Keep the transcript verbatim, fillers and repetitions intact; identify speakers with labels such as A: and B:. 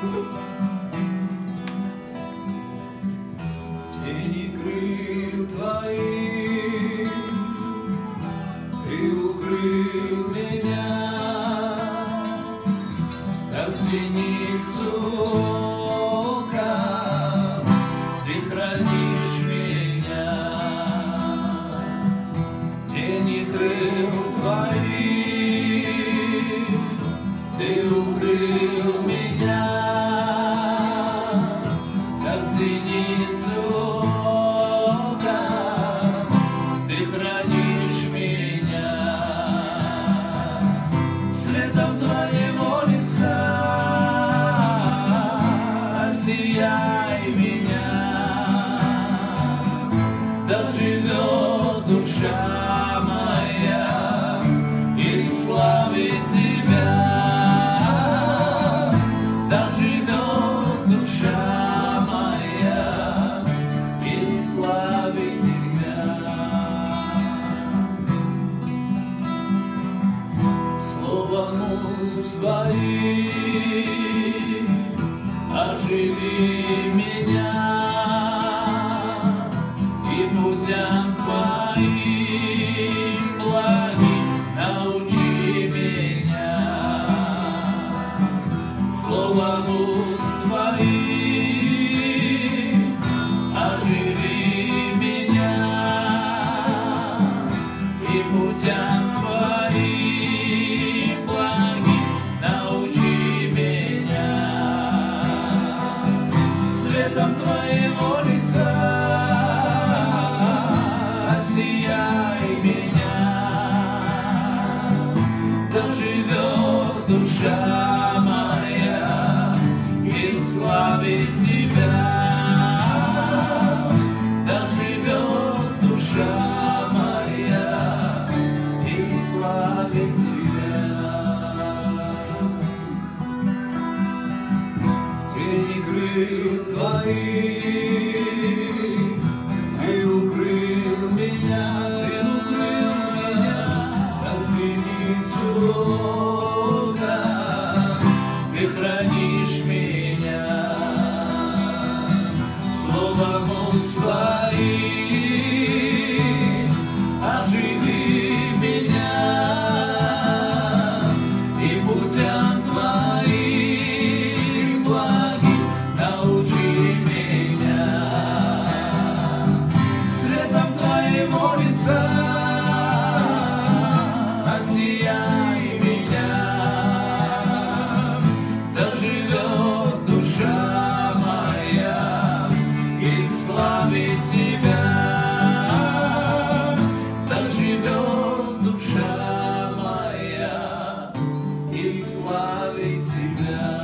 A: тени крыл твоих ты укрыл меня, как зеницу ока ты хранишь меня. Тени крыл твоих ты укрыл меня, как зеницу ока ты хранишь меня. Светом твоего лица осияй меня, да живет душа моя и славит тебя. Да живет душа моя и славит тебя. Словом уст твоих оживи меня, и путям твоим благим научи меня. Словом уст твоих оживи меня, и путям твоим благим научи меня. Светом твоего лица осияй меня, да живет душа моя и славит тебя. Да живет душа моя и славит тебя. Тени крыл твоих ты укрыл меня, как зеницу ока ты хранишь меня. Словом уст твоих оживи меня, и путям твоим благим научи меня. Светом твоего лица осияй меня, да живет душа моя и славит тебя. Да живет душа моя и славит тебя.